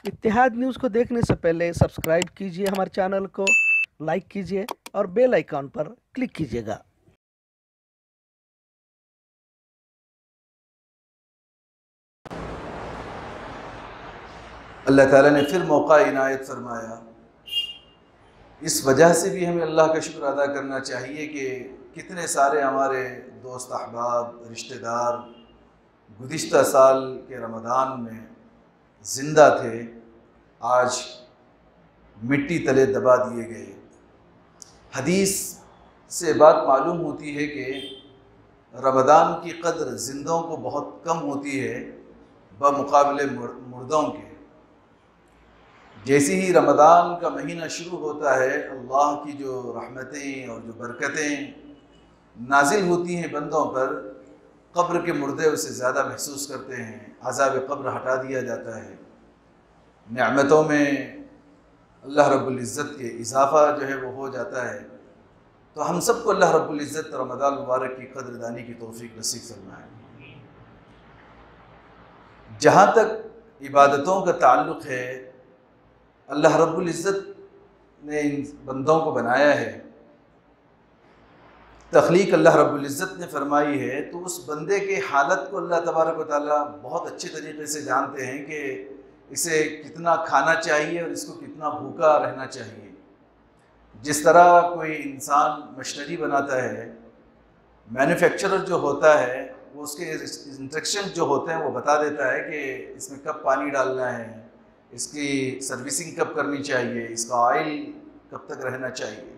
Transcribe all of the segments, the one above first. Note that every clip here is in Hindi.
इत्तेहाद न्यूज़ को देखने से पहले सब्सक्राइब कीजिए हमारे चैनल को, लाइक कीजिए और बेल आइकॉन पर क्लिक कीजिएगा। अल्लाह ताला ने फिर मौका इनायत फरमाया। इस वजह से भी हमें अल्लाह का शुक्र अदा करना चाहिए कि कितने सारे हमारे दोस्त अहबाब रिश्तेदार गुज़िश्ता साल के रमज़ान में ज़िंदा थे, आज मिट्टी तले दबा दिए गए। हदीस से बात मालूम होती है कि रमज़ान की कद्र ज़िंदों को बहुत कम होती है बमुकाबले मुर्दों के। जैसे ही रमज़ान का महीना शुरू होता है, अल्लाह की जो रहमतें और जो बरकतें नाजिल होती हैं बंदों पर, कब्र के मुर्दे उसे ज़्यादा महसूस करते हैं। अज़ाब कब्र हटा दिया जाता है। नेमतों में अल्लाह रब्बुल इज़्ज़त के इजाफ़ा जो है वो हो जाता है। तो हम सबको अल्लाह रब्बुल इज़्ज़त रमज़ान मुबारक की कदरदानी की तौफ़ीक नसीब फरमाए। जहाँ तक इबादतों का ताल्लुक़ है, अल्लाह रब्बुल इज़्ज़त ने इन बंदों को बनाया है, तख्लीक अल्लाह रब्बुल इज़्ज़त ने फरमाई है, तो उस बंदे के हालत को अल्लाह तबारक व तआला बहुत अच्छे तरीके से जानते हैं कि इसे कितना खाना चाहिए और इसको कितना भूखा रहना चाहिए। जिस तरह कोई इंसान मशीनरी बनाता है, मैन्युफैक्चरर जो होता है वो उसके इंस्ट्रक्शन जो होते हैं वो बता देता है कि इसमें कब पानी डालना है, इसकी सर्विसिंग कब करनी चाहिए, इसका ऑयल कब तक रहना चाहिए।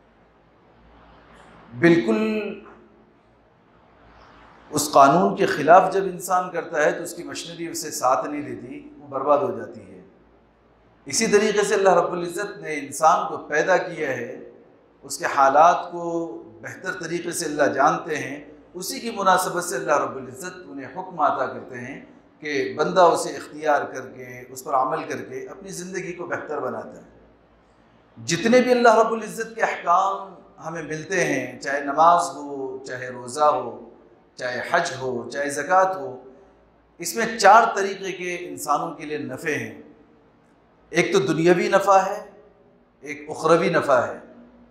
बिल्कुल उस कानून के ख़िलाफ़ जब इंसान करता है तो उसकी मशीनरी उसे साथ नहीं देती, वो बर्बाद हो जाती है। इसी तरीके से अल्लाह रब्बुल इज़्ज़त ने इंसान को पैदा किया है, उसके हालात को बेहतर तरीके से अल्लाह जानते हैं। उसी की मुनासबत से अल्लाह रब्बुल इज़्ज़त उन्हें हुक्म अता करते हैं कि बंदा उसे इख्तियार करके उस पर अमल करके अपनी ज़िंदगी को बेहतर बनाता है। जितने भी अल्लाह रब्बुल इज़्ज़त के अहकाम हमें मिलते हैं, चाहे नमाज हो, चाहे रोज़ा हो, चाहे हज हो, चाहे ज़कात हो, इसमें 4 तरीक़े के इंसानों के लिए नफ़े हैं। एक तो दुनियावी नफ़ा है, एक उखरवी नफ़ा है,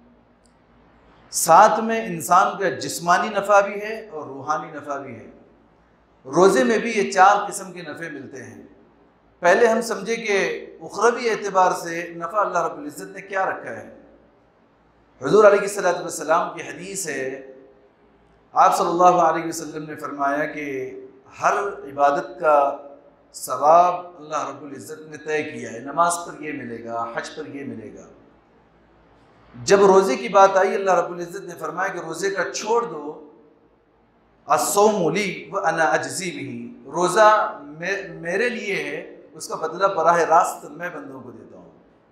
साथ में इंसान का जिस्मानी नफ़ा भी है और रूहानी नफ़ा भी है। रोज़े में भी ये 4 किस्म के नफ़े मिलते हैं। पहले हम समझे कि उखरवी एतबार से नफ़ा अल्लाह रब्बुल इज़्ज़त ने क्या रखा है। हुज़ूर अलैहिस्सलातु वस्सलाम की हदीस है, आप सल्लल्लाहु अलैहि वसल्लम ने फरमाया कि हर इबादत का सवाब अल्लाह रब्बुल इज़्ज़त ने तय किया है। नमाज पर ये मिलेगा, हज पर ये मिलेगा। जब रोज़े की बात आई, अल्लाह रब्बुल इज़्ज़त ने फरमाया कि रोज़े का छोड़ दो, अस्सौमु ली व अना अजज़ी बिही, रोज़ा मेरे लिए है, उसका बदला बराह रास्त मैं बंदों को देता हूँ।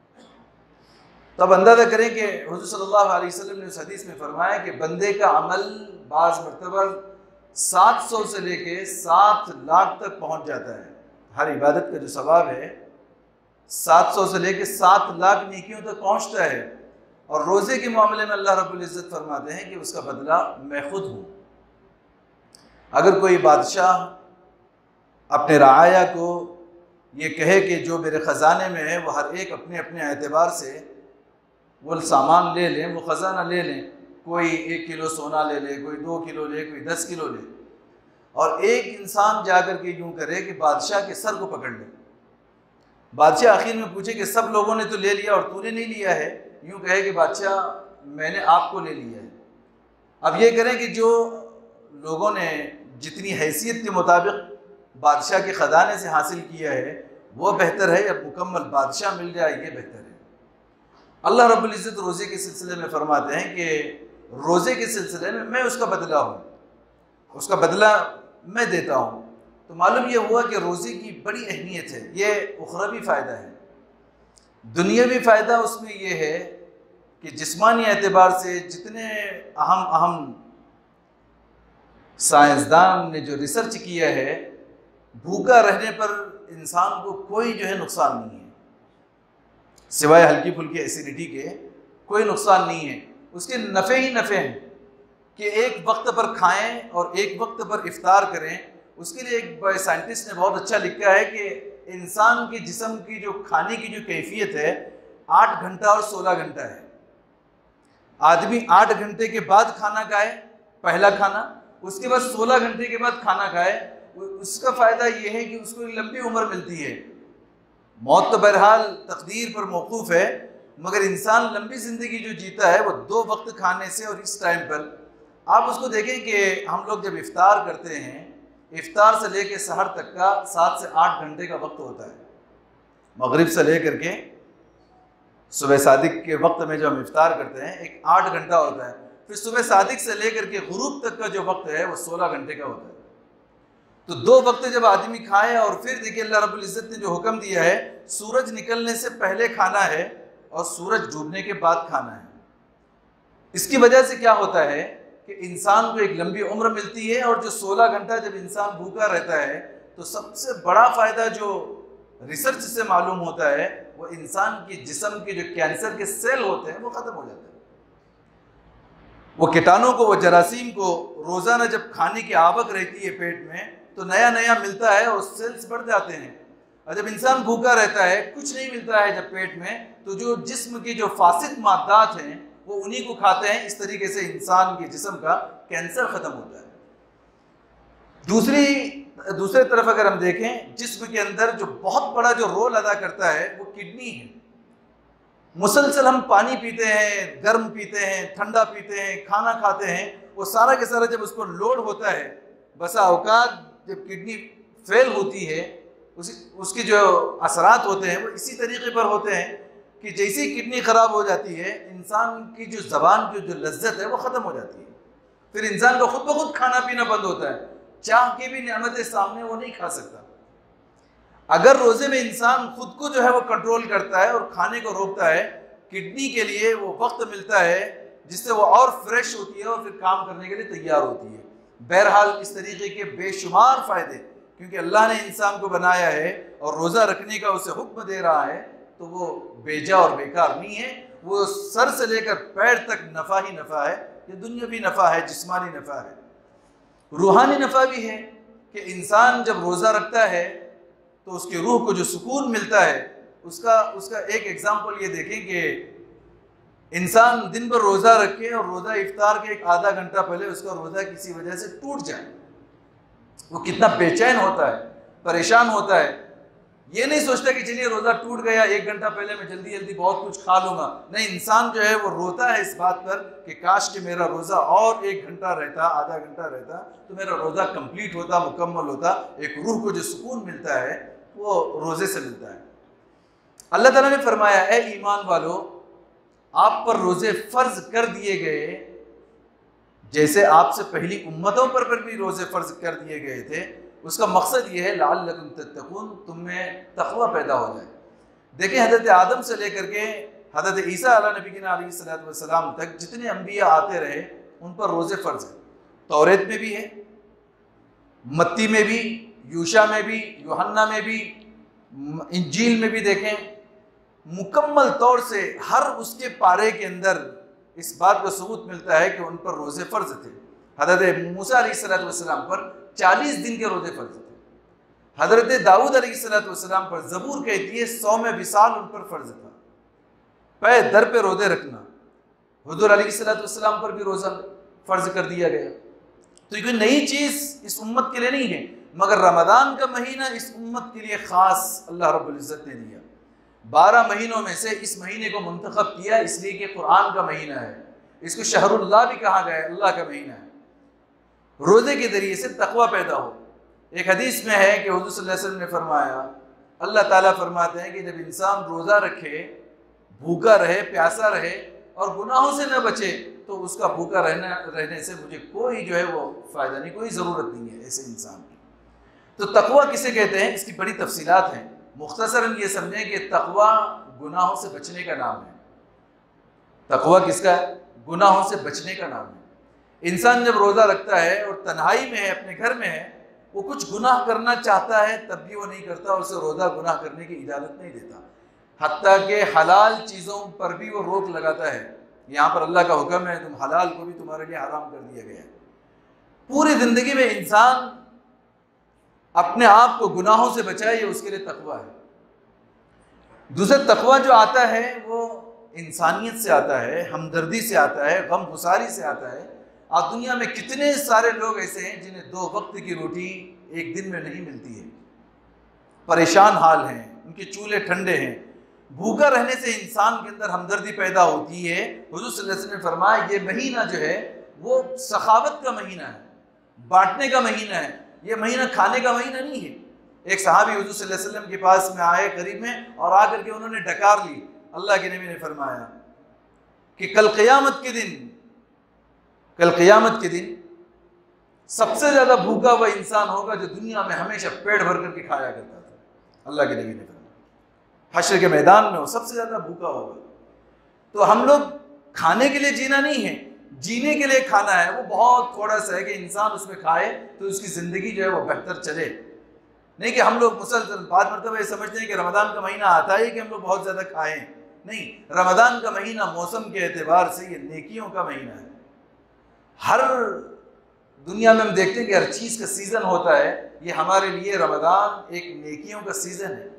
तब अंदाज़ा करें कि हुज़ूर सल्लल्लाहु अलैहि वसल्लम ने उस हदीस में फरमाया कि बंदे का अमल बाज़ मरतबा 700 से लेके 7 लाख तक पहुँच जाता है। हर इबादत का जो सवाब है 700 से लेके 7 लाख नेकियों तक पहुँचता है। और रोज़े के मामले में अल्लाह रब्बुल इज़्ज़त फरमाते हैं कि उसका बदला मैं खुद हूँ। अगर कोई बादशाह अपने रआया को ये कहे कि जो मेरे ख़जाने में है वो हर एक अपने अपने एतबार से वो सामान ले लें, वो ख़जाना ले लें, कोई 1 किलो सोना ले ले, कोई 2 किलो ले, कोई 10 किलो ले, और एक इंसान जाकर के यूँ करे कि बादशाह के सर को पकड़ ले। बादशाह आखिर में पूछे कि सब लोगों ने तो ले लिया और तूने नहीं लिया है, यूँ कहे कि बादशाह मैंने आपको ले लिया है। अब ये करें कि जो लोगों ने जितनी हैसियत के मुताबिक बादशाह के ख़जाने से हासिल किया है वो बेहतर है, या मुकम्मल बादशाह मिल जाए ये बेहतर है। अल्लाह रब्बुल इज़्ज़त रोज़े के सिलसिले में फरमाते हैं कि रोज़े के सिलसिले में मैं उसका बदला हूँ, उसका बदला मैं देता हूँ। तो मालूम ये हुआ कि रोज़े की बड़ी अहमियत है। ये उखरवी फ़ायदा है। दुनियावी फ़ायदा उसमें ये है कि जिस्मानी एतबार से जितने अहम साइंसदान ने जो रिसर्च किया है, भूखा रहने पर इंसान को कोई जो है नुकसान नहीं है, सिवाय हल्की फुल्की एसिडिटी के कोई नुकसान नहीं है। उसके नफ़े ही नफ़े हैं कि एक वक्त पर खाएं और एक वक्त पर इफ्तार करें। उसके लिए एक साइंटिस्ट ने बहुत अच्छा लिखा है कि इंसान के जिस्म की जो खाने की जो कैफियत है 8 घंटा और 16 घंटा है। आदमी 8 घंटे के बाद खाना खाए पहला खाना, उसके बाद 16 घंटे के बाद खाना खाए, उसका फायदा यह है कि उसको एक लंबी उम्र मिलती है। मौत तो बहरहाल तकदीर पर मौकूफ है, मगर इंसान लंबी जिंदगी जो जीता है वो 2 वक्त खाने से। और इस टाइम पर आप उसको देखें कि हम लोग जब इफ्तार करते हैं, इफ्तार से लेकर सहर तक का 7 से 8 घंटे का वक्त होता है। मगरिब से लेकर के सुबह सादिक के वक्त में जो हम इफ्तार करते हैं एक 8 घंटा होता है। फिर सुबह सादिक से लेकर के गुरूब तक का जो वक्त है वो 16 घंटे का होता है। तो 2 वक्त जब आदमी खाए, और फिर देखिए अल्लाह रब्बुल इज़्ज़त ने जो हुक्म दिया है सूरज निकलने से पहले खाना है और सूरज डूबने के बाद खाना है। इसकी वजह से क्या होता है कि इंसान को एक लंबी उम्र मिलती है, और जो 16 घंटा जब इंसान भूखा रहता है तो सबसे बड़ा फायदा जो रिसर्च से मालूम होता है वो इंसान के जिस्म के जो कैंसर के सेल होते हैं वो खत्म हो जाते हैं। वो कीटाणु को, वो जरासीम को रोजाना जब खाने की आवक रहती है पेट में तो नया नया मिलता है और सेल्स बढ़ जाते हैं। और जब इंसान भूखा रहता है, कुछ नहीं मिलता है जब पेट में, तो जो जिस्म की जो फासिद माद्दात हैं वो उन्हीं को खाते हैं। इस तरीके से इंसान के जिस्म का कैंसर खत्म होता है। दूसरे तरफ अगर हम देखें, जिस्म के अंदर जो बहुत बड़ा जो रोल अदा करता है वो किडनी है। मुसलसल हम पानी पीते हैं, गर्म पीते हैं, ठंडा पीते हैं, खाना खाते हैं, वो सारा के सारा जब उसको लोड होता है, बसा औकात जब किडनी फेल होती है उसके जो असरात होते हैं वो इसी तरीके पर होते हैं कि जैसे ही किडनी ख़राब हो जाती है इंसान की जो ज़बान की जो लज्जत है वो ख़त्म हो जाती है। फिर इंसान का खुद ब खुद खाना पीना बंद होता है, चाह के भी नेमतें सामने वो नहीं खा सकता। अगर रोज़े में इंसान खुद को जो है वो कंट्रोल करता है और खाने को रोकता है, किडनी के लिए वो वक्त मिलता है जिससे वो और फ्रेश होती है और फिर काम करने के लिए तैयार होती है। बहरहाल इस तरीके के बेशुमार फ़ायदे, क्योंकि अल्लाह ने इंसान को बनाया है और रोज़ा रखने का उसे हुक्म दे रहा है, तो वो बेजा और बेकार नहीं है। वो सर से लेकर पैर तक नफ़ा ही नफ़ा है। ये दुनियावी नफ़ा है, जिस्मानी नफ़ा है, रूहानी नफ़ा भी है कि इंसान जब रोज़ा रखता है तो उसकी रूह को जो सुकून मिलता है, उसका एक एग्जाम्पल ये देखें कि इंसान दिन भर रोज़ा रखे और रोज़ा इफ्तार के एक आधा घंटा पहले उसका रोज़ा किसी वजह से टूट जाए, वो कितना बेचैन होता है, परेशान होता है। ये नहीं सोचता कि चलिए रोज़ा टूट गया, 1 घंटा पहले मैं जल्दी जल्दी बहुत कुछ खा लूँगा। नहीं, इंसान जो है वो रोता है इस बात पर कि काश कि मेरा रोज़ा और 1 घंटा रहता, आधा घंटा रहता तो मेरा रोज़ा कंप्लीट होता, मुकम्मल होता। एक रूह को जो सुकून मिलता है वो रोज़े से मिलता है। अल्लाह ताला ने फरमाया, ए ईमान वालो, आप पर रोज़े फ़र्ज कर दिए गए जैसे आपसे पहली उम्मतों पर भी रोज़े फ़र्ज कर दिए गए थे। उसका मकसद ये है लअल्लकुम तत्तकून, तुम में तक़वा पैदा हो जाए। देखिए हज़रत आदम से लेकर के हज़रत ईसा अलैहिस्सलाम तक जितने अम्बिया आते रहे उन पर रोज़े फ़र्ज है। तौरेत में भी है, मत्ती में भी, यूशा में भी, यूहन्ना में भी, इंजील में भी देखें, मुकम्मल तौर से हर उसके पारे के अंदर इस बात का सबूत मिलता है कि उन पर रोज़े फ़र्ज थे। हज़रत मूसा अलैहिस्सलाम पर 40 दिन के रोज़े फ़र्ज थे। हज़रत दाऊद अलैहिस्सलाम पर ज़बूर कहती है 100 में विसाल उन पर फ़र्ज था। पे दर पे रोज़े रखना, हुज़ूर अलैहिस्सलाम पर भी रोज़ा फ़र्ज कर दिया गया। तो ये कोई नई चीज़ इस उम्मत के लिए नहीं है, मगर रमज़ान का महीना इस उम्मत के लिए ख़ास अल्लाह रब्बुल इज़्ज़त ने दिया। 12 महीनों में से इस महीने को मुंतखब किया इसलिए कि कुरान का महीना है। इसको शहरुल्लाह भी कहा गया है, अल्लाह का महीना है। रोज़े के ज़रिए से तक़वा पैदा हो। एक हदीस में है कि हुज़ूर सल्लल्लाहु अलैहि वसल्लम ने फरमाया, अल्लाह ताला फरमाते हैं कि जब इंसान रोज़ा रखे, भूखा रहे, प्यासा रहे और गुनाहों से न बचे तो उसका भूखा रहने से मुझे कोई जो है वो फ़ायदा नहीं, कोई ज़रूरत नहीं है ऐसे इंसान की। तो तक़वा किसे कहते हैं, इसकी बड़ी तफसीलात हैं। मुख्तसरन ये समझें कि तक़वा गुनाहों से बचने का नाम है। तक़वा किसका है? गुनाहों से बचने का नाम है। इंसान जब रोज़ा रखता है और तन्हाई में है, अपने घर में है, वो कुछ गुनाह करना चाहता है तब भी वो नहीं करता, और उसे रोज़ा गुनाह करने की इजाज़त नहीं देता। हत्ता कि हलाल चीज़ों पर भी वो रोक लगाता है। यहाँ पर अल्लाह का हुक्म है, तुम हलाल को भी तुम्हारे लिए हराम कर दिया गया है। पूरी ज़िंदगी में इंसान अपने आप को गुनाहों से बचाए, ये उसके लिए तकवा है। दूसरा तकवा जो आता है वो इंसानियत से आता है, हमदर्दी से आता है, गम गुसारी से आता है। आज दुनिया में कितने सारे लोग ऐसे हैं जिन्हें 2 वक्त की रोटी एक दिन में नहीं मिलती है, परेशान हाल हैं, उनके चूल्हे ठंडे हैं। भूखा रहने से इंसान के अंदर हमदर्दी पैदा होती है। हुजूर सल्लल्लाहु अलैहि वसल्लम ने फरमाया ये महीना जो है वो सखावत का महीना है, बांटने का महीना है, ये महीना खाने का महीना नहीं है। एक सहाबी हुजूर सल्लल्लाहु अलैहि वसल्लम के पास में आए करीब में, और आकर के उन्होंने डकार ली। अल्लाह के नबी ने फरमाया कि कल क़यामत के दिन सबसे ज्यादा भूखा वह इंसान होगा जो दुनिया में हमेशा पेट भर करके खाया करता था। अल्लाह के नबी ने फरमाया हश्र के मैदान में वो सबसे ज्यादा भूखा होगा। तो हम लोग खाने के लिए जीना नहीं है, जीने के लिए खाना है। वो बहुत थोड़ा सा है कि इंसान उसमें खाए तो उसकी जिंदगी जो है वो बेहतर चले। नहीं कि हम लोग मुसलसल बाद मरतबा ये समझते हैं कि रमज़ान का महीना आता है कि हम लोग बहुत ज़्यादा खाएं। नहीं, रमज़ान का महीना मौसम के एतबार से ये नेकियों का महीना है। हर दुनिया में हम देखते हैं कि हर चीज़ का सीज़न होता है, ये हमारे लिए रमज़ान एक नेकियों का सीज़न है।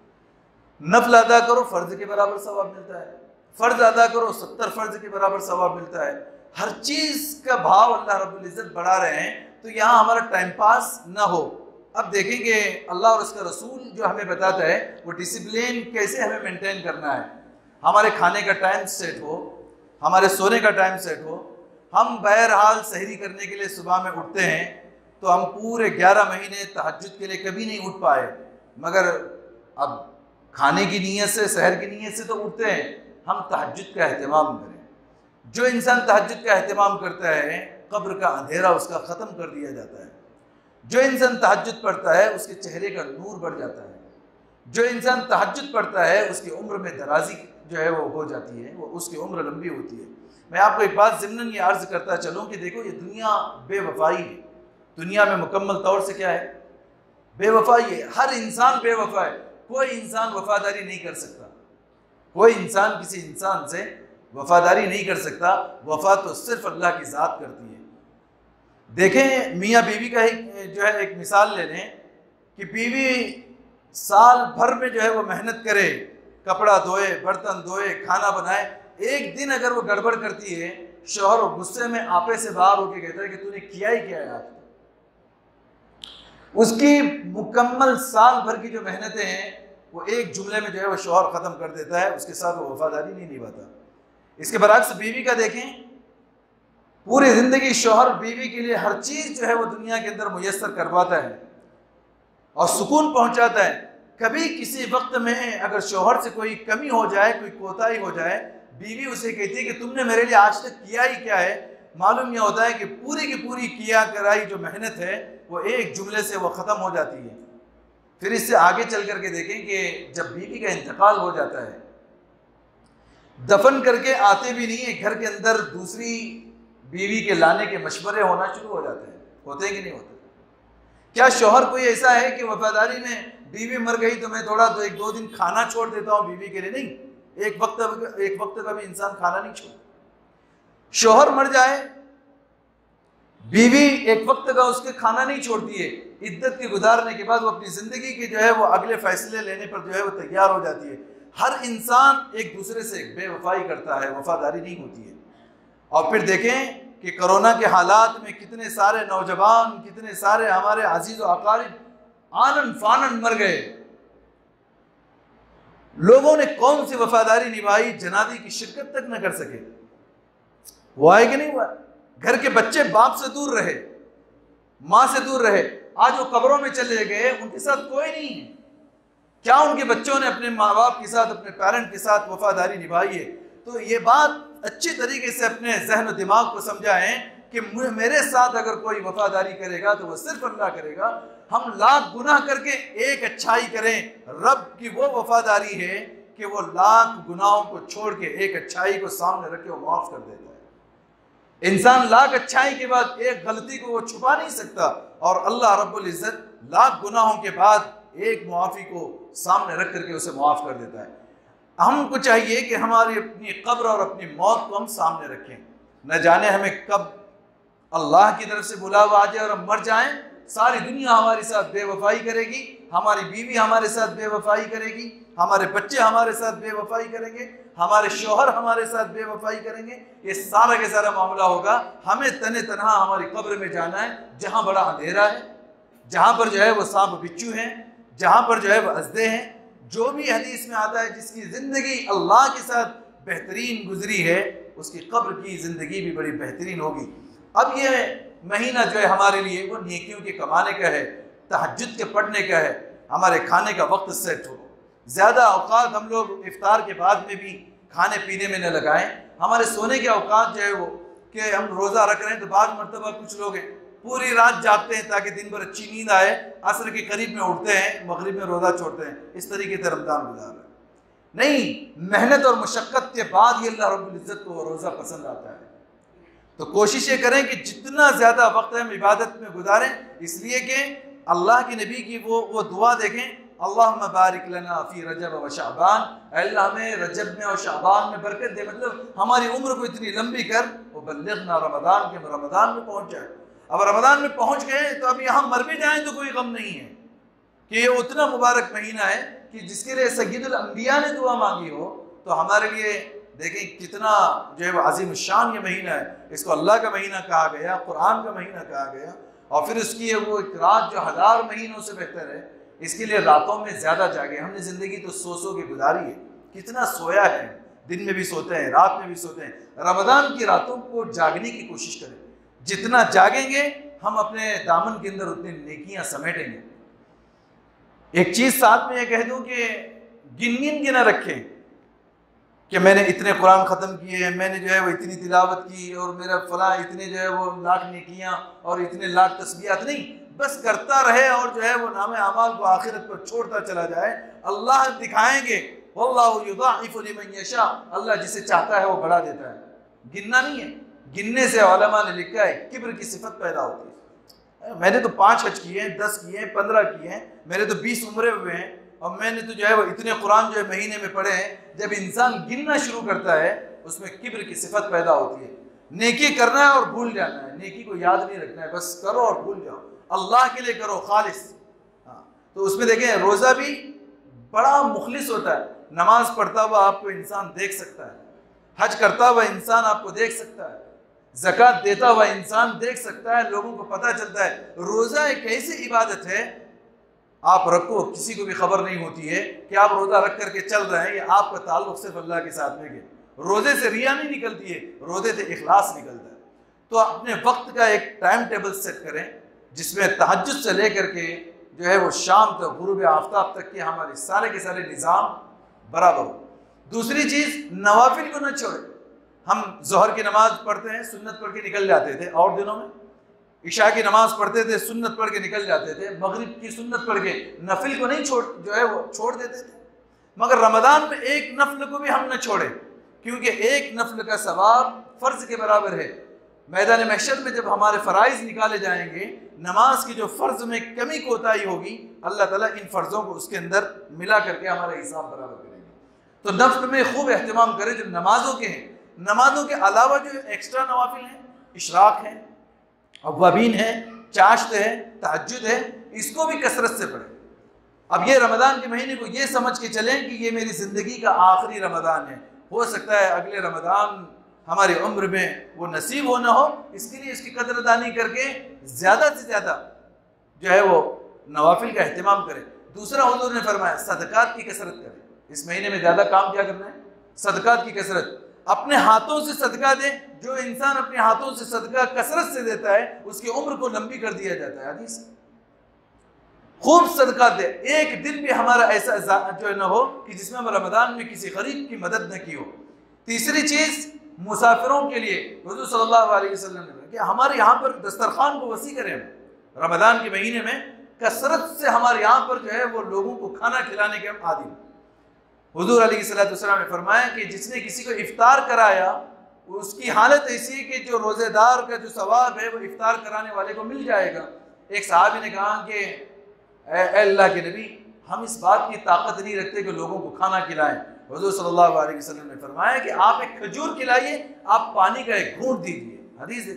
नफल अदा करो, फ़र्ज के बराबर सवाब मिलता है। फ़र्ज अदा करो, 70 फ़र्ज के बराबर सवाब मिलता है। हर चीज़ का भाव अल्लाह रब्बुल इज़्ज़त बढ़ा रहे हैं, तो यहाँ हमारा टाइम पास ना हो। अब देखेंगे अल्लाह और उसका रसूल जो हमें बताता है वो डिसिप्लिन कैसे हमें मेंटेन करना है। हमारे खाने का टाइम सेट हो, हमारे सोने का टाइम सेट हो। हम बहरहाल सहरी करने के लिए सुबह में उठते हैं तो हम पूरे 11 महीने तहज्जुद के लिए कभी नहीं उठ पाए, मगर अब खाने की नीयत से, सहर की नीयत से तो उठते हैं। हम तहज्जुद का एहतमाम करें। जो इंसान तहज्जुद का एहतमाम करता है, कब्र का अंधेरा उसका ख़त्म कर दिया जाता है। जो इंसान तहज्जुद पढ़ता है उसके चेहरे का नूर बढ़ जाता है। जो इंसान तहज्जुद पढ़ता है उसकी उम्र में दराजी जो है वो हो जाती है, वो उसकी उम्र लंबी होती है। मैं आपको एक बात ज़िम्नन ये अर्ज़ करता चलूँ कि देखो ये दुनिया बेवफाई है। दुनिया में मुकम्मल तौर से क्या है? बेवफाई है। हर इंसान बेवफा है। कोई इंसान वफादारी नहीं कर सकता। कोई इंसान किसी इंसान से वफादारी नहीं कर सकता। वफा तो सिर्फ अल्लाह की ज़ात करती है। देखें, मियाँ बीवी का ही जो है एक मिसाल ले लें कि बीवी साल भर में जो है वो मेहनत करे, कपड़ा धोए, बर्तन धोए, खाना बनाए। एक दिन अगर वो गड़बड़ करती है, शौहर गुस्से में आपे से बाहर होके कहता है कि तूने किया ही क्या है आज। उसकी मुकम्मल साल भर की जो मेहनतें हैं वो एक जुमले में जो है वो शौहर ख़त्म कर देता है, उसके साथ वो वफादारी नहीं निभाता। इसके बरअक्स बीवी का देखें, पूरी ज़िंदगी शौहर बीवी के लिए हर चीज़ जो है वो दुनिया के अंदर मुयस्सर करवाता है और सुकून पहुंचाता है। कभी किसी वक्त में अगर शौहर से कोई कमी हो जाए, कोई कोताही हो जाए, बीवी उसे कहती है कि तुमने मेरे लिए आज तक किया ही क्या है। मालूम यह होता है कि पूरी की पूरी किया कराई जो मेहनत है वो एक जुमले से वो ख़त्म हो जाती है। फिर इससे आगे चल करके देखें कि जब बीवी का इंतकाल हो जाता है, दफन करके आते भी नहीं है, घर के अंदर दूसरी बीवी के लाने के मशवरे होना शुरू हो जाते हैं। होते हैं कि नहीं होते? क्या शौहर कोई ऐसा है कि वफादारी में बीवी मर गई तो मैं थोड़ा 1-2 दिन खाना छोड़ देता हूँ बीवी के लिए? नहीं, एक वक्त का भी इंसान खाना नहीं छोड़ता। शौहर मर जाए, बीवी एक वक्त का उसके खाना नहीं छोड़ती है। इद्दत के गुजारने के बाद वो अपनी ज़िंदगी के जो है वो अगले फैसले लेने पर जो है वो तैयार हो जाती है। हर इंसान एक दूसरे से बेवफाई करता है, वफादारी नहीं होती है। और फिर देखें कि कोरोना के हालात में कितने सारे नौजवान, कितने सारे हमारे अजीज व अकारिब आनन फानन मर गए। लोगों ने कौन सी वफादारी निभाई, जनाजे की शिरकत तक न कर सके। हुआ है कि नहीं हुआ? घर के बच्चे बाप से दूर रहे, माँ से दूर रहे, आज वो कब्रों में चले गए, उनके साथ कोई नहीं है। क्या उनके बच्चों ने अपने माँ बाप के साथ, अपने पेरेंट के साथ वफादारी निभाई है? तो ये बात अच्छी तरीके से अपने जहन और दिमाग को समझाएं कि मेरे साथ अगर कोई वफादारी करेगा तो वह सिर्फ अल्लाह करेगा। हम लाख गुनाह करके एक अच्छाई करें, रब की वो वफादारी है कि वो लाख गुनाहों को छोड़ के एक अच्छाई को सामने रख के वो माफ़ कर देता है। इंसान लाख अच्छाई के बाद एक गलती को वो छुपा नहीं सकता, और अल्लाह रब्बुल इज़्ज़त लाख गुनाहों के बाद एक मुआफ़ी को सामने रख करके उसे माफ़ कर देता है। हमको चाहिए कि हमारी अपनी कब्र और अपनी मौत को हम सामने रखें। न जाने हमें कब अल्लाह की तरफ से बुलावा आ जाए और हम मर जाएं, सारी दुनिया हमारे साथ बेवफाई करेगी, हमारी बीवी हमारे साथ बेवफाई करेगी, हमारे बच्चे हमारे साथ बेवफाई करेंगे, हमारे शौहर हमारे साथ बेवफाई करेंगे, ये सारा के सारा मामला होगा। हमें तने तनहा हमारी कब्र में जाना है, जहाँ बड़ा अंधेरा है, जहाँ पर जो है वो सांप बिच्छू हैं, जहाँ पर जो है वो अजदे हैं। जो भी हदीस में आता है जिसकी ज़िंदगी अल्लाह के साथ बेहतरीन गुजरी है, उसकी कब्र की ज़िंदगी भी बड़ी बेहतरीन होगी। अब ये महीना जो है हमारे लिए वो नेकियों के कमाने का है, तहज्जुद के पढ़ने का है, हमारे खाने का वक्त सेट हो। ज़्यादा औकात हम लोग इफ्तार के बाद में भी खाने पीने में न लगाएं। हमारे सोने के औकात जो है वो कि हम रोज़ा रख रहे हैं तो बाद मरतबा कुछ लोग पूरी रात जागते हैं ताकि दिन भर अच्छी नींद आए, असर के करीब में उठते हैं, मगरिब में रोज़ा छोड़ते हैं, इस तरीके से रमज़ान गुजार रहे हैं। नहीं, मेहनत और मुशक्क़त के बाद ये अल्लाह रब्बुल इज़्ज़त को रोज़ा पसंद आता है। तो कोशिश ये करें कि जितना ज़्यादा वक्त हम इबादत में गुजारें, इसलिए कि अल्लाह के नबी की वो दुआ देखें, अल्लाहुम्मा बारिक लना फ़ी रजब व शाबान, अल्लाह हमें रजब में और शाबान में बरकत दे, मतलब हमारी उम्र को इतनी लंबी कर, वो बल्लिग़ना रमज़ान के रमज़ान में पहुँच जाए। अब रमज़ान में पहुँच गए तो अब यहाँ मर भी जाएँ तो कोई गम नहीं है कि ये उतना मुबारक महीना है कि जिसके लिए सय्यदुल अंबिया ने दुआ मांगी हो। तो हमारे लिए देखें कितना जो है वो अजीम शान ये महीना है। इसको अल्लाह का महीना कहा गया, कुरान का महीना कहा गया, और फिर उसकी वो एक रात जो 1000 महीनों से बेहतर है, इसके लिए रातों में ज़्यादा जागे। हमने ज़िंदगी तो सो के गुजारी है, कितना सोया है, दिन में भी सोते हैं, रात में भी सोते हैं। रमज़ान की रातों को जागने की कोशिश करें, जितना जागेंगे हम अपने दामन के अंदर उतनी नेकियां समेटेंगे। एक चीज़ साथ में ये कह दूं कि गिन के ना रखें कि मैंने इतने कुरान ख़त्म किए, मैंने जो है वो इतनी तिलावत की और मेरा फला इतने जो है वो लाख नेकियां और इतने लाख तस्बीहात। नहीं, बस करता रहे और जो है वो नामे अमाल को आखिरत पर छोड़ता चला जाए। अल्लाह दिखाएंगे, वल्लाहु युज़ाइफ़ु लिमन यशा, अल्लाह जिसे चाहता है वो बढ़ा देता है। गिनना नहीं है, गिनने से उलमा ने लिखा है किब्र की सिफत पैदा होती है। मैंने तो 5 हज किए हैं, 10 किए हैं, 15 किए हैं, मेरे तो 20 उम्रे हुए हैं, और मैंने तो जो है वो इतने कुरान जो है महीने में पढ़े हैं। जब इंसान गिनना शुरू करता है उसमें किब्र की सिफत पैदा होती है। नेकी करना है और भूल जाना है, नेकी को याद नहीं रखना है, बस करो और भूल जाओ, अल्लाह के लिए करो खालिस। हाँ, तो उसमें देखें रोज़ा भी बड़ा मुखलिस होता है। नमाज पढ़ता हुआ आपको इंसान देख सकता है, हज करता हुआ इंसान आपको देख सकता है, ज़कात देता हुआ इंसान देख सकता है, लोगों को पता चलता है। रोज़ा एक ऐसी इबादत है, आप रखो, किसी को भी खबर नहीं होती है कि आप रोज़ा रख करके चल रहे हैं, या आपका ताल्लुक सिर्फ अल्लाह के साथ में। रोज़े से रिया नहीं निकलती है, रोज़े से इखलास निकलता है। तो अपने वक्त का एक टाइम टेबल सेट करें जिसमें तहज्जुद से लेकर के जो है वो शाम तक, गुरूब आफ्ताब तक के हमारे सारे के सारे निज़ाम बराबर हो। दूसरी चीज़, नवाफिल को न छोड़ें। हम ज़ोहर की नमाज पढ़ते हैं, सुन्नत पढ़ के निकल जाते थे, और दिनों में इशा की नमाज पढ़ते थे, सुन्नत पढ़ के निकल जाते थे, मगरिब की सुन्नत पढ़ के नफिल को नहीं जो है वो छोड़ देते थे। मगर रमज़ान में एक नफल को भी हम न छोड़ें, क्योंकि एक नफल का सवाब फ़र्ज के बराबर है। मैदान महशर में जब हमारे फ़राइज़ निकाले जाएंगे, नमाज की जो फ़र्ज में कमी कोताही होगी, अल्लाह ताला इन फ़र्ज़ों को उसके अंदर मिला करके हमारा हिसाब बराबर करेंगे। तो नफल में खूब एहतमाम करें जो नमाजों के हैं। नमाजों के अलावा जो एक्स्ट्रा नवाफिल हैं, इशराक है, अव्वाबीन है, चाश्त है, तहज्जुद है, इसको भी कसरत से पढ़ें। अब ये रमज़ान के महीने को ये समझ के चलें कि ये मेरी ज़िंदगी का आखिरी रमज़ान है, हो सकता है अगले रमज़ान हमारी उम्र में वो नसीब हो ना हो, इसके लिए इसकी कदरदानी करके ज़्यादा से ज़्यादा जो है वो नवाफिल का अहतमाम करें। दूसरा, हुज़ूर ने फरमाया सदक़ात की कसरत करें। इस महीने में ज़्यादा काम क्या करना है? सदक़ात की कसरत। अपने हाथों से सदका दे। जो इंसान अपने हाथों से सदका कसरत से देता है उसकी उम्र को लंबी कर दिया जाता है। हदीस, खूब सदका दे। एक दिन भी हमारा ऐसा जो है ना हो कि जिसमें हम रमज़ान में किसी गरीब की मदद न की हो। तीसरी चीज़, मुसाफिरों के लिए हुज़ूर सल्लल्लाहु अलैहि वसल्लम ने कि हमारे यहाँ पर दस्तरखान को वसी करें। रमज़ान के महीने में कसरत से हमारे यहाँ पर जो है वो लोगों को खाना खिलाने के हम आदी। हुज़ूर अलैहिस्सलाम ने फरमाया कि जिसने किसी को इफ्तार कराया उसकी हालत ऐसी है कि जो रोज़ेदार का जो सवाब है वो इफ्तार कराने वाले को मिल जाएगा। एक सहाबी ने कहा कि अल्लाह के नबी, हम इस बात की ताकत नहीं रखते कि लोगों को खाना खिलाएं। हुज़ूर सल्लल्लाहु अलैहि वसल्लम ने फरमाया कि आप एक खजूर खिलाइए, आप पानी का एक घूंट दीजिए। हदीस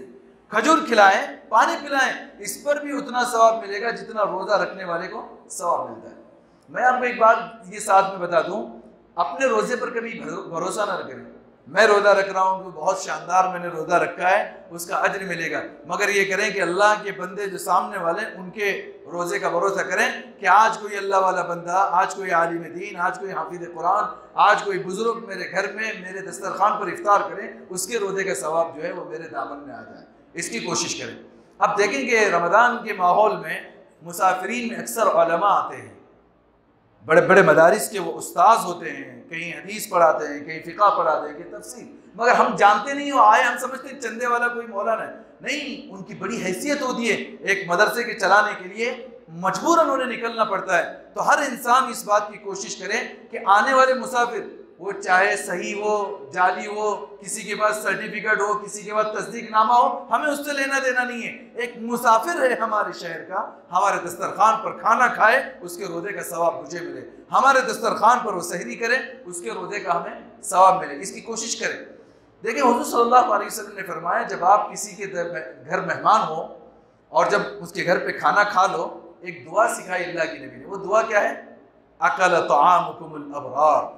खजूर खिलाएं, पानी पिलाएं, इस पर भी उतना सवाब मिलेगा जितना रोजा रखने वाले को सवाब मिलता है। मैं आपको एक बात ये साथ में बता दूं, अपने रोजे पर कभी भरोसा ना करें। मैं रोजा रख रहा हूँ, बहुत शानदार मैंने रोजा रखा है, उसका अज्र मिलेगा। मगर ये करें कि अल्लाह के बंदे जो सामने वाले उनके रोजे का भरोसा करें कि आज कोई अल्लाह वाला बंदा, आज कोई आलिम दीन, आज कोई हाफिज कुरान, आज कोई बुजुर्ग मेरे घर में मेरे दस्तरखान पर इफ्तार करें, उसके रोजे का सवाब जो है वो मेरे दामन में आ जाए, इसकी कोशिश करें। अब देखेंगे रमज़ान के माहौल में मुसाफिरीन में अक्सर उलमा आते हैं, बड़े बड़े मदारिस के वो उस्ताद होते हैं, कहीं हदीस पढ़ाते हैं, कहीं फ़िक़्ह पढ़ाते हैं, कहीं तफसीर, मगर हम जानते नहीं हो, आए हम समझते हैं चंदे वाला कोई मौलाना है। नहीं, उनकी बड़ी हैसियत होती है, एक मदरसे के चलाने के लिए मजबूरन उन्हें निकलना पड़ता है। तो हर इंसान इस बात की कोशिश करे कि आने वाले मुसाफिर, वो चाहे सही हो जाली हो, किसी के पास सर्टिफिकेट हो, किसी के पास तस्दीकनामा हो, हमें उससे लेना देना नहीं है। एक मुसाफिर है हमारे शहर का, हमारे दस्तरखान पर खाना खाए, उसके रोजे का सवाब मुझे मिले, हमारे दस्तरखान पर वो सहरी करे, उसके रोजे का हमें सवाब मिले, इसकी कोशिश करें। देखिए हुज़ूर सल्लल्लाहु अलैहि वसल्लम ने फरमाया, जब आप किसी के घर मेहमान हो और जब उसके घर पे खाना खा लो, एक दुआ सिखाई अल्लाह के नबी ने। वो दुआ क्या है? अकल तआमुकुमुल अबरार।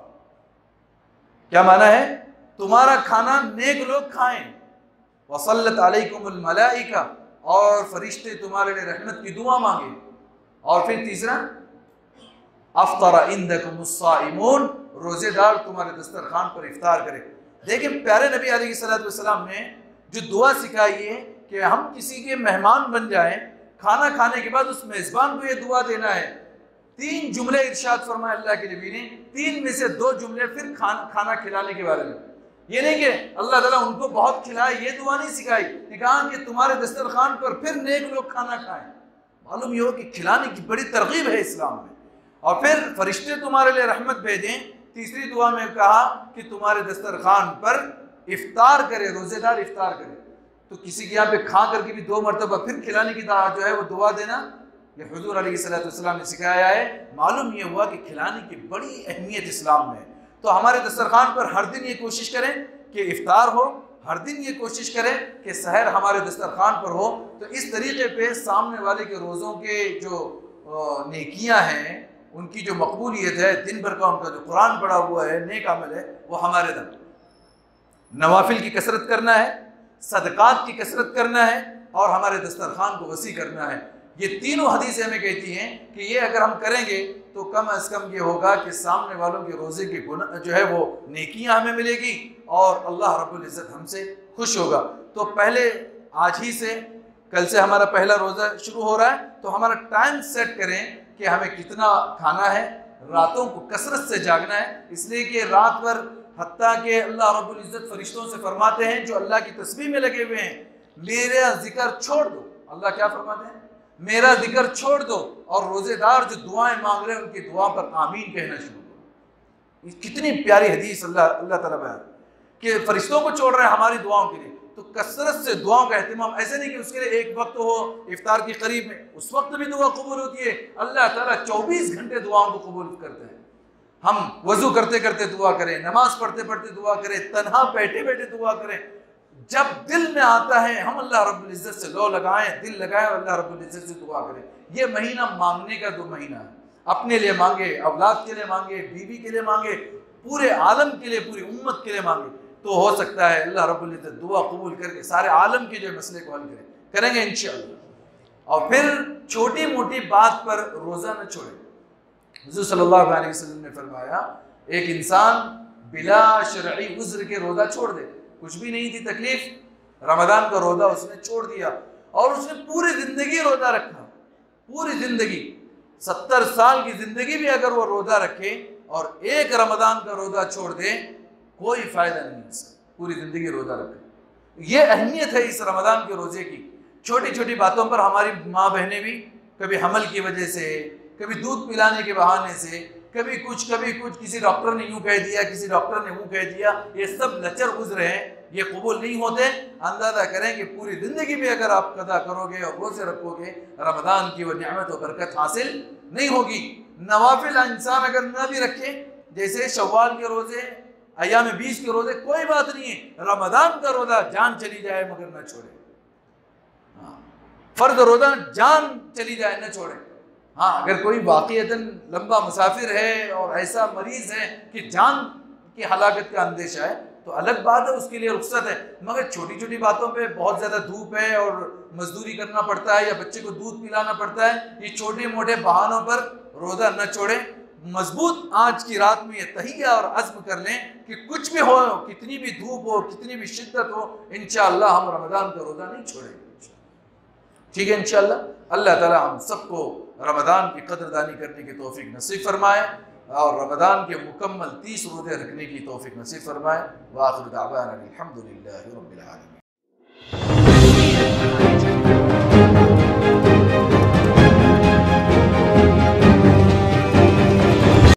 क्या माना है? तुम्हारा खाना नेक लोग खाएं, वसल्लत अलैकुमुल मलाइका, और फरिश्ते तुम्हारे लिए रहमत की दुआ मांगे। और फिर तीसरा, अफ्तरा इंदकुमुस साइमून, रोजेदार तुम्हारे दस्तरखान पर इफ्तार करे। देखिए प्यारे नबी अलैहिस्सलाम ने जो दुआ सिखाई है कि हम किसी के मेहमान बन जाएं, खाना खाने के बाद उस मेज़बान को ये दुआ देना है। 3 जुमले इरशाद फरमाए अल्लाह के नबी ने, 3 में से 2 जुमले फिर खाना खिलाने के बारे में। ये नहीं कि अल्लाह ताला उनको बहुत खिलाए, ये दुआ नहीं सिखाई, कहा कि तुम्हारे दस्तरखान पर फिर नेक लोग खाना खाएं। मालूम ये हो कि खिलाने की बड़ी तरगीब है इस्लाम में। और फिर फरिश्ते तुम्हारे लिए रहमत भेजें। तीसरी दुआ में कहा कि तुम्हारे दस्तरखान पर इफ्तार करे, रोजेदार इफ्तार करे। तो किसी के यहाँ पे खा करके भी 2 मरतबा फिर खिलाने की जो है वो दुआ देना, ये हुजूर अलैहिस्सलाम ने सिखाया है। मालूम ये हुआ कि खिलाने की बड़ी अहमियत इस्लाम में है। तो हमारे दस्तरखान पर हर दिन ये कोशिश करें कि इफ्तार हो, हर दिन ये कोशिश करें कि सहर हमारे दस्तरखान पर हो। तो इस तरीके पे सामने वाले के रोज़ों के जो नेकियां हैं, उनकी जो मकबूलियत है, दिन भर का उनका जो कुरान पढ़ा हुआ है, नेक अमल है, वो हमारे दम। नवाफिल की कसरत करना है, सदकात की कसरत करना है, और हमारे दस्तरखान को वसी करना है। ये तीनों हदीसें हमें कहती हैं कि ये अगर हम करेंगे तो कम अज़ कम ये होगा कि सामने वालों के रोज़े की जो है वो नेकियां हमें मिलेगी और अल्लाह रब्बुल इज़्ज़त हमसे खुश होगा। तो पहले आज ही से, कल से हमारा पहला रोज़ा शुरू हो रहा है, तो हमारा टाइम सेट करें कि हमें कितना खाना है। रातों को कसरत से जागना है, इसलिए कि रात भर हत्ता के अल्लाह रब्बुल इज़्ज़त फरिश्तों से फरमाते हैं जो अल्लाह की तस्बीह में लगे हुए हैं, मेरा जिक्र छोड़ दो। अल्लाह क्या फरमाते हैं? मेरा जिक्र छोड़ दो, और रोजेदार जो दुआएं मांग रहे हैं उनकी दुआ पर आमीन कहना शुरू करो। कितनी प्यारी हदीस अल्लाह ताला बयान कि फरिश्तों को छोड़ रहे हैं हमारी दुआओं के लिए। तो कसरत से दुआओं का एहतिमाम, ऐसे नहीं कि उसके लिए एक वक्त हो इफ्तार के करीब में, उस वक्त भी दुआ कबूल होती है। अल्लाह ताला 24 घंटे दुआओं को कबूल करते हैं। हम वजू करते करते दुआ करें, नमाज पढ़ते पढ़ते दुआ करें, तन्हा बैठे बैठे दुआ करें। जब दिल में आता है हम अल्लाह रब्बुल इज़्ज़त से लो लगाएं, दिल लगाएं और अल्लाह रब्बुल इज़्ज़त से दुआ करें। ये महीना मांगने का 2 महीना है। अपने लिए मांगे, औलाद के लिए मांगे, बीवी के लिए मांगे, पूरे आलम के लिए, पूरी उम्मत के लिए मांगे, तो हो सकता है अल्लाह रब्बुल इज़्ज़त दुआ कबूल करके सारे आलम के जो मसले को हल करेंगे इंशाअल्लाह। और फिर छोटी मोटी बात पर रोज़ा न छोड़े। हुज़ूर सल्लल्लाहु अलैहि वसल्लम ने फरमाया, एक इंसान बिला शरई उज़्र के रोज़ा छोड़ दे, कुछ भी नहीं थी तकलीफ, रमज़ान का रोज़ा उसने छोड़ दिया और उसने पूरी ज़िंदगी रोज़ा रखा, पूरी ज़िंदगी 70 साल की ज़िंदगी भी अगर वो रोज़ा रखे और एक रमज़ान का रोज़ा छोड़ दे, कोई फ़ायदा नहीं है इसका, पूरी ज़िंदगी रोज़ा रखे। ये अहमियत है इस रमज़ान के रोज़े की। छोटी छोटी बातों पर हमारी माँ बहनें भी कभी हमल की वजह से, कभी दूध पिलाने के बहाने से, कभी कुछ, किसी डॉक्टर ने यूँ कह दिया, किसी डॉक्टर ने वो कह दिया, ये सब लचर गुजरे हैं, ये कबूल नहीं होते। अंदाज़ा करें कि पूरी ज़िंदगी भी अगर आप कदा करोगे और रोज़े रखोगे, रमज़ान की वो नेमत और बरकत हासिल नहीं होगी। नवाफिल इंसान अगर न भी रखे, जैसे शव्वाल के रोज़े, अय्याम 20 के रोज़े, कोई बात नहीं है, रमज़ान का रोज़ा जान चली जाए मगर न छोड़े। फर्द रोजा जान चली जाए न छोड़े। हाँ, अगर कोई वाकईतन लंबा मुसाफिर है और ऐसा मरीज है कि जान की हलाकत का अंदेशा है तो अलग बात है, उसके लिए रुख्सत है। मगर छोटी छोटी बातों पे, बहुत ज़्यादा धूप है और मजदूरी करना पड़ता है या बच्चे को दूध पिलाना पड़ता है, ये छोटे मोटे बहानों पर रोज़ा न छोड़े। मजबूत आज की रात में ये तहिया और अज़्म कर लें कि कुछ भी हो, कितनी भी धूप हो, कितनी भी शिद्दत हो, इंशाअल्लाह हम रमज़ान का रोज़ा नहीं छोड़ेंगे। ठीक है इंशाअल्लाह। अल्लाह ताला हम सबको रमज़ान की कदरदानी करने की तौफीक नसीब फरमाए और रमज़ान के मुकम्मल 30 रोज़े रखने की तौफीक नसीब फरमाए। व आखिर दावाना अल्हम्दुलिल्लाहि रब्बिल आलमीन।